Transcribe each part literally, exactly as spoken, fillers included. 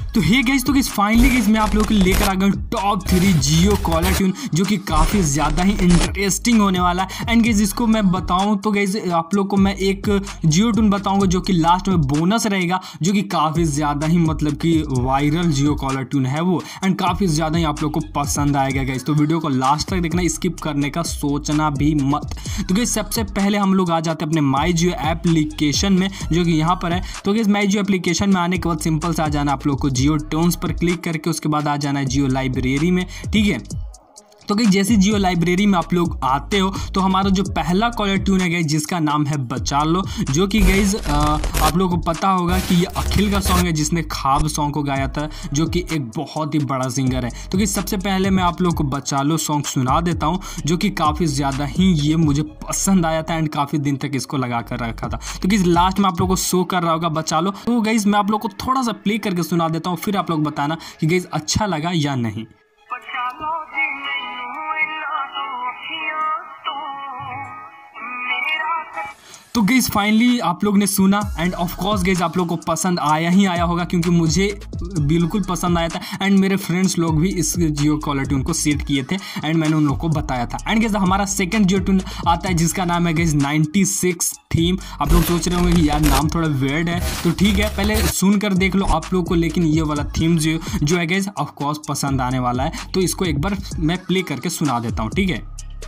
तो hey guys, तो guys finally guys मैं आप लोगों के लिए लेकर आ गया हूँ top three Jio caller tune, जो कि काफ़ी ज़्यादा ही इंटरेस्टिंग होने वाला है। एंड गाइस इसको मैं बताऊँ तो गाइस आप लोग को मैं एक जियो ट्यून बताऊँगा जो कि लास्ट में बोनस रहेगा, जो कि काफ़ी ज़्यादा ही मतलब कि वायरल जियो कॉलर ट्यून है वो, एंड काफ़ी ज़्यादा ही आप लोग को पसंद आएगा गाइस। तो वीडियो को लास्ट तक देखना, स्किप करने का सोचना भी मत। तो गाइस सबसे पहले हम लोग आ जाते हैं अपने माई जियो एप्लीकेशन में, जो कि यहाँ पर है। तो गाइस माई जियो एप्लीकेशन में आने के बाद सिंपल से आ जाना आप लोग को जियो टोन्स पर क्लिक करके, उसके बाद आ जाना है जियो लाइब्रेरी में, ठीक है। तो गाइस जैसे जियो लाइब्रेरी में आप लोग आते हो तो हमारा जो पहला कॉलर ट्यून है गाइस जिसका नाम है बचा लो, जो कि गाइस आप लोगों को पता होगा कि ये अखिल का सॉन्ग है जिसने ख्वाब सॉन्ग को गाया था, जो कि एक बहुत ही बड़ा सिंगर है। तो गाइस सबसे पहले मैं आप लोग को बचा लो सॉन्ग सुना देता हूँ, जो कि काफ़ी ज़्यादा ही ये मुझे पसंद आया था एंड काफ़ी दिन तक इसको लगा कर रखा था। तो गाइस लास्ट में आप लोग को शो कर रहा होगा बचा लो। तो गाइस मैं आप लोग को थोड़ा सा प्ले करके सुना देता हूँ, फिर आप लोग बताना कि गाइस अच्छा लगा या नहीं। तो गाइस फाइनली आप लोग ने सुना एंड ऑफ कोर्स गाइस आप लोग को पसंद आया ही आया होगा, क्योंकि मुझे बिल्कुल पसंद आया था एंड मेरे फ्रेंड्स लोग भी इस जियो कॉलर ट्यून को सेट किए थे एंड मैंने उन लोग को बताया था। एंड गाइस हमारा सेकंड जियो ट्यून आता है जिसका नाम है गाइस नाइंटी सिक्स थीम। आप लोग सोच रहे होंगे कि यार नाम थोड़ा वियर्ड है, तो ठीक है पहले सुन कर देख लो आप लोग को, लेकिन ये वाला थीम जो जो है गाइस ऑफ कोर्स पसंद आने वाला है। तो इसको एक बार मैं प्ले करके सुना देता हूँ, ठीक है।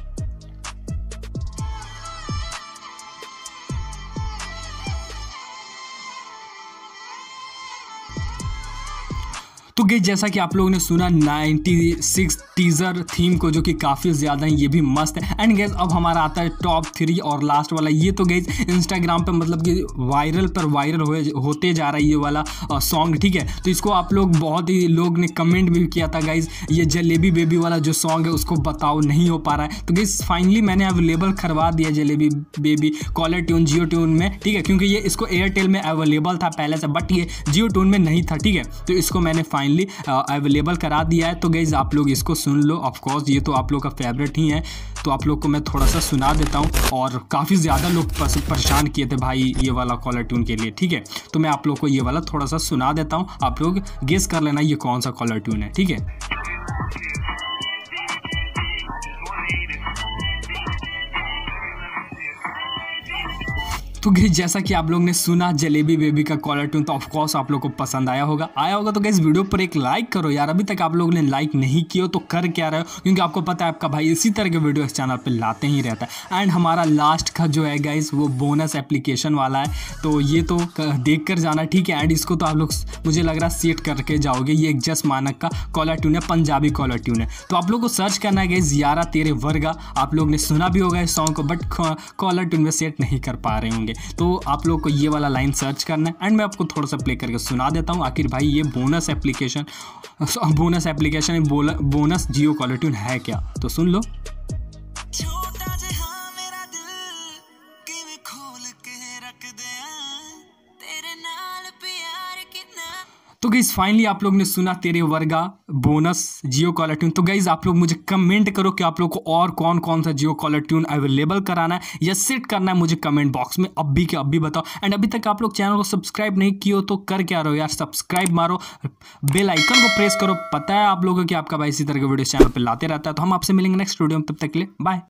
तो गाइस जैसा कि आप लोगों ने सुना नाइंटी सिक्स टीजर थीम को, जो कि काफ़ी ज़्यादा ये भी मस्त है। एंड गाइस अब हमारा आता है टॉप थ्री और लास्ट वाला। ये तो गाइस इंस्टाग्राम पे मतलब कि वायरल पर वायरल हो, होते जा रहा है ये वाला सॉन्ग, ठीक है। तो इसको आप लोग बहुत ही लोग ने कमेंट भी किया था गाइस, ये जलेबी बेबी वाला जो सॉन्ग है उसको बताओ, नहीं हो पा रहा है। तो गाइस फाइनली मैंने अवेलेबल करवा दिया Jalebi baby caller tune Jio tune में, ठीक है, क्योंकि ये इसको एयरटेल में अवेलेबल था पहले से, बट ये जियो ट्यून में नहीं था, ठीक है। तो इसको मैंने फाइनली अवेलेबल करा दिया है। तो गाइस आप लोग इसको सुन लो, ऑफ कोर्स ये तो आप लोग का फेवरेट ही है। तो आप लोग को मैं थोड़ा सा सुना देता हूँ, और काफ़ी ज़्यादा लोग परेशान किए थे भाई ये वाला कॉलर ट्यून के लिए, ठीक है। तो मैं आप लोग को ये वाला थोड़ा सा सुना देता हूँ, आप लोग गेस कर लेना ये कौन सा कॉलर ट्यून है, ठीक है। तो गाइस जैसा कि आप लोग ने सुना जलेबी बेबी का कॉलर ट्यून, तो ऑफ कोर्स आप लोग को पसंद आया होगा आया होगा तो गाइस वीडियो पर एक लाइक करो यार। अभी तक आप लोगों ने लाइक नहीं किया तो कर क्या रहे हो, क्योंकि आपको पता है आपका भाई इसी तरह के वीडियो इस चैनल पे लाते ही रहता है। एंड हमारा लास्ट का जो है गाइस वो बोनस एप्लीकेशन वाला है, तो ये तो देख कर जाना, ठीक है। एंड इसको तो आप लोग मुझे लग रहा है सेट करके जाओगे। ये एक जस मानक का कॉलर ट्यून है, पंजाबी कॉलर ट्यून है। तो आप लोग को सर्च करना है गाइस यारा तेरे वर्गा। आप लोग ने सुना भी होगा इस सॉन्ग को, बट कॉलर ट्यून में सेट नहीं कर पा रहे होंगे। तो आप लोग को ये वाला लाइन सर्च करना है एंड मैं आपको थोड़ा सा प्ले करके सुना देता हूँ आखिर भाई ये bonus application bonus application bonus Jio caller tune है क्या। तो सुन लो। तो गाइस फाइनली आप लोग ने सुना तेरे वर्गा बोनस जियो कॉलर ट्यून। तो गाइस आप लोग मुझे कमेंट करो कि आप लोग को और कौन कौन सा जियो कॉलर ट्यून अवेलेबल कराना है या सेट करना है, मुझे कमेंट बॉक्स में अभी के अभी बताओ। एंड अभी तक आप लोग चैनल को सब्सक्राइब नहीं किए हो तो कर क्या रहो यार, सब्सक्राइब मारो, बेल आइकन को प्रेस करो। पता है आप लोगों को कि आपका भाई इसी तरह के वीडियो चैनल पर लाते रहता है। तो हम आपसे मिलेंगे नेक्स्ट वीडियो में, तब तक के लिए बाय।